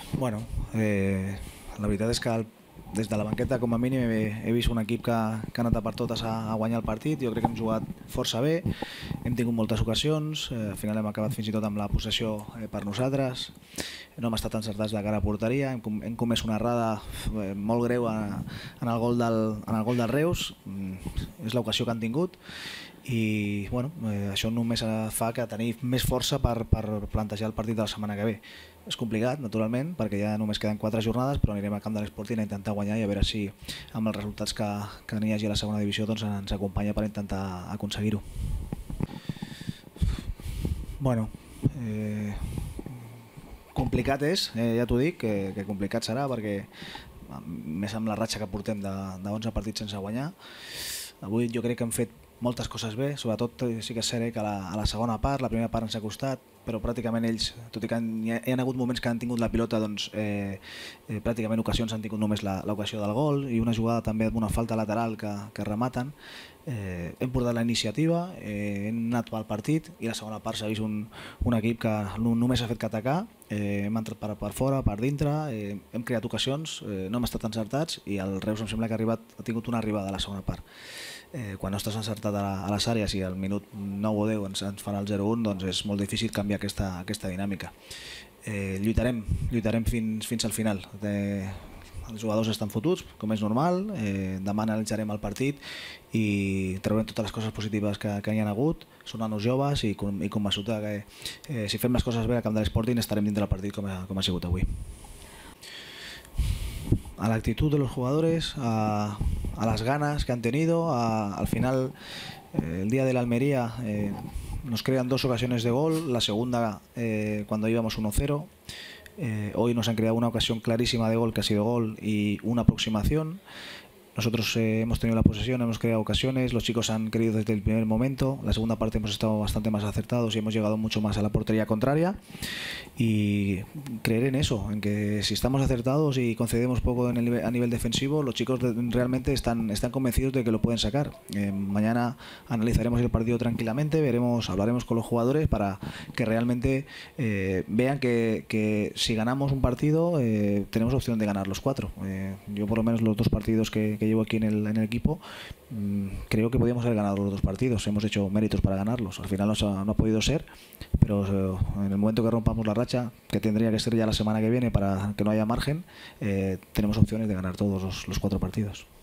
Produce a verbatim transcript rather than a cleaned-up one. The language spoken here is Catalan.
Bueno, eh, la veritat és que el, des de la banqueta com a mínim he, he vist un equip que, que ha anat a per totes a, a guanyar el partit. Jo crec que hem jugat força bé, hem tingut moltes ocasions, eh, al final hem acabat fins i tot amb la possessió eh, per nosaltres, no hem estat encertats de cara a porteria, hem, hem comès una errada eh, molt greu a, en, el gol del, en el gol del Reus, mm, és l'ocasió que han tingut, i bueno, eh, això només fa que tenir més força per, per plantejar el partit de la setmana que ve. És complicat, naturalment, perquè ja només queden quatre jornades, però anirem al camp de l'Sporting a intentar guanyar i a veure si amb els resultats que, que n'hi hagi a la segona divisió doncs ens acompanya per intentar aconseguir-ho. Bueno, eh, complicat és, eh, ja t'ho dic, que, que complicat serà perquè més amb la ratxa que portem de, de onze partits sense guanyar. Avui jo crec que hem fet moltes coses bé, sobretot sí que és cert que a la, a la segona part, la primera part ens ha costat, però pràcticament ells, tot i que han, hi, ha, hi ha hagut moments que han tingut la pilota, doncs eh, eh, pràcticament ocasions han tingut només l'ocasió del gol i una jugada també d'una falta lateral que, que rematen. Eh, hem portat la iniciativa, eh, hem anat pel partit i la segona part s'ha vist un, un equip que no, només ha fet que atacar, eh, hem entrat per, per fora, per dintre, eh, hem creat ocasions, eh, no hem estat encertats i el Reus em sembla que ha, arribat, ha tingut una arribada a la segona part. Eh, quan no estàs encertat a, la, a les àrees i al minut nou o deu ens, ens fan el zero un, doncs és molt difícil canviar aquesta, aquesta dinàmica. Eh, lluitarem, lluitarem fins, fins al final. Eh, els jugadors estan fotuts, com és normal, eh, demà analitzarem el partit i traurem totes les coses positives que, que hi ha hagut, són nanos joves i, i convençut que eh, si fem les coses bé al camp de l'Sporting estarem dintre del partit com ha, com ha sigut avui. A la actitud de los jugadores, a, a las ganas que han tenido, a, al final eh, el día de la Almería eh, nos crean dos ocasiones de gol, la segunda eh, cuando íbamos uno cero, eh, hoy nos han creado una ocasión clarísima de gol que ha sido gol y una aproximación. Nosotros eh, hemos tenido la posesión, hemos creado ocasiones, los chicos han querido desde el primer momento, la segunda parte hemos estado bastante más acertados y hemos llegado mucho más a la portería contraria y creer en eso, en que si estamos acertados y concedemos poco en el nivel, a nivel defensivo, los chicos de, realmente están, están convencidos de que lo pueden sacar. Eh, mañana analizaremos el partido tranquilamente, veremos, hablaremos con los jugadores para que realmente eh, vean que, que si ganamos un partido eh, tenemos opción de ganar los cuatro. Eh, yo por lo menos los dos partidos que, que llevo aquí en el, en el equipo, mmm, creo que podíamos haber ganado los dos partidos, hemos hecho méritos para ganarlos, al final no, ha, no ha podido ser, pero eh, en el momento que rompamos la racha, que tendría que ser ya la semana que viene para que no haya margen, eh, tenemos opciones de ganar todos los, los cuatro partidos.